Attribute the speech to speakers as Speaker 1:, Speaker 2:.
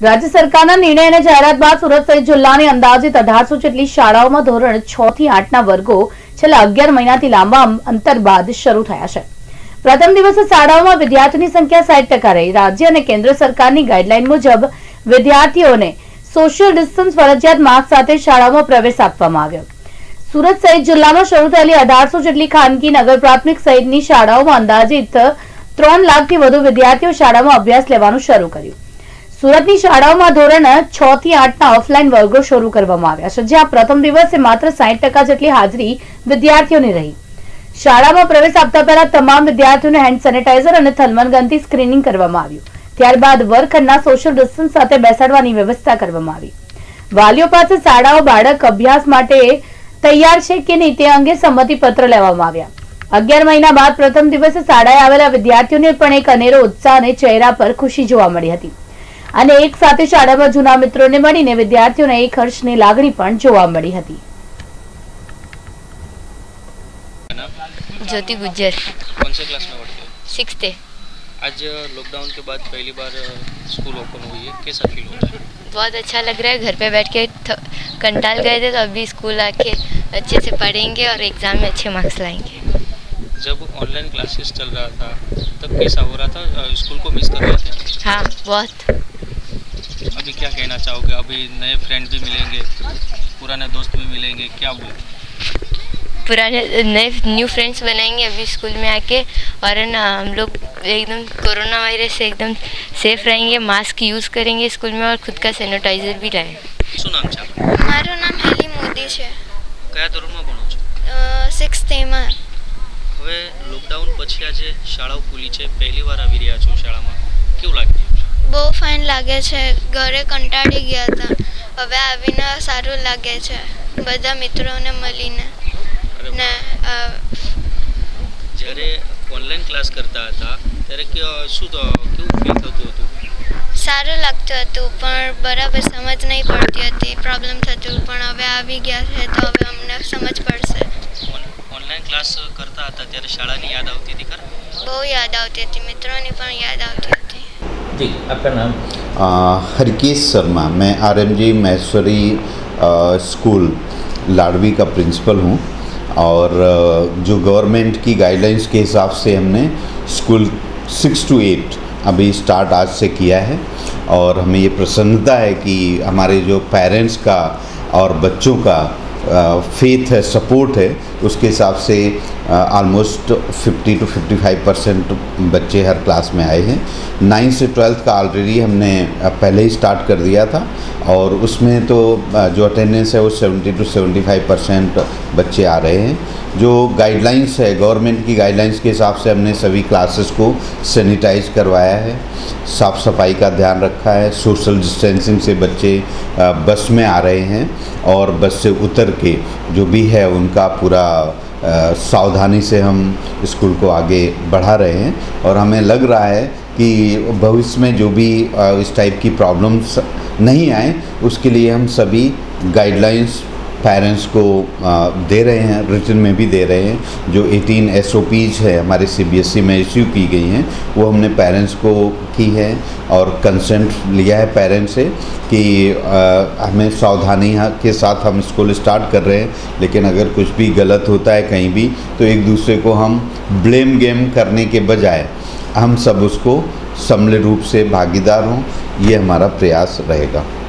Speaker 1: राज्य सरकारना निर्णय અને જાહેરાત બાદ સુરત સહિત જિલ્લાની અંદાજિત 1800 જેટલી શાળાઓમાં ધોરણ 6 થી 8 ના વર્ગો છેલ્લા 11 મહિનાથી લાંબા અંતર બાદ શરૂ થયા છે। પ્રથમ દિવસે શાળાઓમાં વિદ્યાર્થીઓની સંખ્યા 60% રહી। રાજ્ય અને કેન્દ્ર સરકારની ગાઈડલાઈન મુજબ વિદ્યાર્થીઓને સોશિયલ ડિસ્ટન્સ ફરજિયાત માસ્ક સાથે શાળાઓમાં પ્રવેશ આપવામાં આવ્યો। સુરત સહિત જિલ્લામાં શરૂ થયેલી 1800 જેટલી ખાનગી નગર પ્રાથમિક સહિતની શાળાઓમાં અંદાજિત 3 લાખથી વધુ વિદ્યાર્થીઓ શાળામાં અભ્યાસ લેવાનું શરૂ કર્યું। સુરતની શાળાઓમાં ધોરણ 6 થી 8 ના ઓફલાઈન વર્ગો શરૂ કરવામાં આવ્યા છે, જ્યાં પ્રથમ દિવસે માત્ર 60% જેટલી હાજરી વિદ્યાર્થીઓની રહી। શાળામાં પ્રવેશ આપતા પહેલા તમામ વિદ્યાર્થીઓને હેન્ડ સેનિટાઈઝર અને થર્મલ ગનથી સ્ક્રીનિંગ કરવામાં આવ્યું। ત્યારબાદ વર્ગખંડના સોશિયલ ડિસ્ટન્સ સાથે બેસાડવાની વ્યવસ્થા કરવામાં આવી। વાલીઓ પાસે શાળાઓ બાળક અભ્યાસ માટે તૈયાર છે કે નહીં તે અંગે સંમતિ પત્ર લેવામાં આવ્યા। 11 મહિના બાદ પ્રથમ દિવસે શાળાએ આવેલા વિદ્યાર્થીઓને પણ એક અનેરો ઉત્સાહ અને ચહેરા પર ખુશી જોવા મળી હતી અને એક સાથે શાળામાં જૂના મિત્રોને મળીને વિદ્યાર્થીઓને એક હર્ષની લાગણી પણ જોવા મળી હતી।
Speaker 2: ज्योति गुज्जर।
Speaker 3: कौन से क्लास में पढ़ते हो?
Speaker 2: 6th।
Speaker 3: आज लॉकडाउन के बाद पहली बार स्कूल ओपन हुई है, कैसा फील हो रहा है?
Speaker 2: बहुत अच्छा लग रहा है। घर पे बैठ के कंटाल गए थे, तो अभी स्कूल आके अच्छे से पढ़ेंगे और एग्ज़ाम में अच्छे मार्क्स लाएंगे।
Speaker 3: जब ऑनलाइन क्लासेस चल रहा था तब कैसा हो रहा था? स्कूल को मिस कर रहे थे?
Speaker 2: हाँ, बहुत।
Speaker 3: अभी क्या कहना चाहोगे? अभी नए फ्रेंड भी मिलेंगे, पुराने दोस्त भी मिलेंगे, क्या बोले?
Speaker 2: पुराने नए न्यू फ्रेंड्स बनाएंगे अभी स्कूल में आके, और है ना हम लोग एकदम कोरोना वायरस से एकदम सेफ रहेंगे, मास्क यूज़ करेंगे स्कूल में और खुद का सैनिटाइजर भी लाएं।
Speaker 3: શું નામ છે?
Speaker 4: મારું નામ હેલી મોદી છે।
Speaker 3: કયા ધોરણમાં ભણો છો?
Speaker 4: 6th માં।
Speaker 3: હવે લોકડાઉન પછી આજે શાળાઓ ખુલી છે, પહેલી વાર આવી રહ્યા છો શાળામાં, કેવું લાગી રહ્યું છે?
Speaker 4: બહુ ફાઇન લાગે છે। ઘરે કંટાળી ગયા હતા, હવે આવીને સારું લાગે છે બધા મિત્રોને મળીને। ને
Speaker 3: જ્યારે ઓનલાઈન ક્લાસ કરતા હતા ત્યારે કેવું ફીલ થતું હતું?
Speaker 4: સારું લાગતું હતું, પણ બરાબર સમજ નહીં પડતી હતી, પ્રોબ્લેમ થતું, પણ હવે આવી ગયા છે તો હવે અમને સમજ પડશે।
Speaker 3: ઓનલાइन क्लास करता था ત્યારે શાળાની યાદ આવતી હતી ખરા?
Speaker 4: બહુ યાદ આવતી હતી, મિત્રોની પણ યાદ આવતી હતી।
Speaker 3: जी, आपका नाम?
Speaker 5: हरकेश शर्मा। मैं RMG महेश्वरी स्कूल लाडवी का प्रिंसिपल हूँ और जो गवर्नमेंट की गाइडलाइंस के हिसाब से हमने स्कूल 6 to 8 अभी स्टार्ट आज से किया है और हमें ये प्रसन्नता है कि हमारे जो पेरेंट्स का और बच्चों का फेथ है, सपोर्ट है, उसके हिसाब से ऑलमोस्ट 50 to 55% बच्चे हर क्लास में आए हैं। 9th से 12th का ऑलरेडी हमने पहले ही स्टार्ट कर दिया था और उसमें तो जो अटेंडेंस है वो 70 to 75% बच्चे आ रहे हैं। जो गाइडलाइंस है, गवर्नमेंट की गाइडलाइंस के हिसाब से हमने सभी क्लासेस को सैनिटाइज करवाया है, साफ़ सफाई का ध्यान रखा है, सोशल डिस्टेंसिंग से बच्चे बस में आ रहे हैं और बस से उतर के जो भी है उनका पूरा सावधानी से हम स्कूल को आगे बढ़ा रहे हैं और हमें लग रहा है कि भविष्य में जो भी इस टाइप की प्रॉब्लम्स नहीं आए उसके लिए हम सभी गाइडलाइंस पेरेंट्स को दे रहे हैं, रिटन में भी दे रहे हैं। जो 18 SOPs है हमारे CBSE में इश्यू की गई हैं वो हमने पेरेंट्स को की है और कंसेंट लिया है पेरेंट्स से कि हमें सावधानी के साथ हम स्कूल स्टार्ट कर रहे हैं, लेकिन अगर कुछ भी गलत होता है कहीं भी तो एक दूसरे को हम ब्लेम गेम करने के बजाय हम सब उसको सम्मिलित रूप से भागीदार हों, ये हमारा प्रयास रहेगा।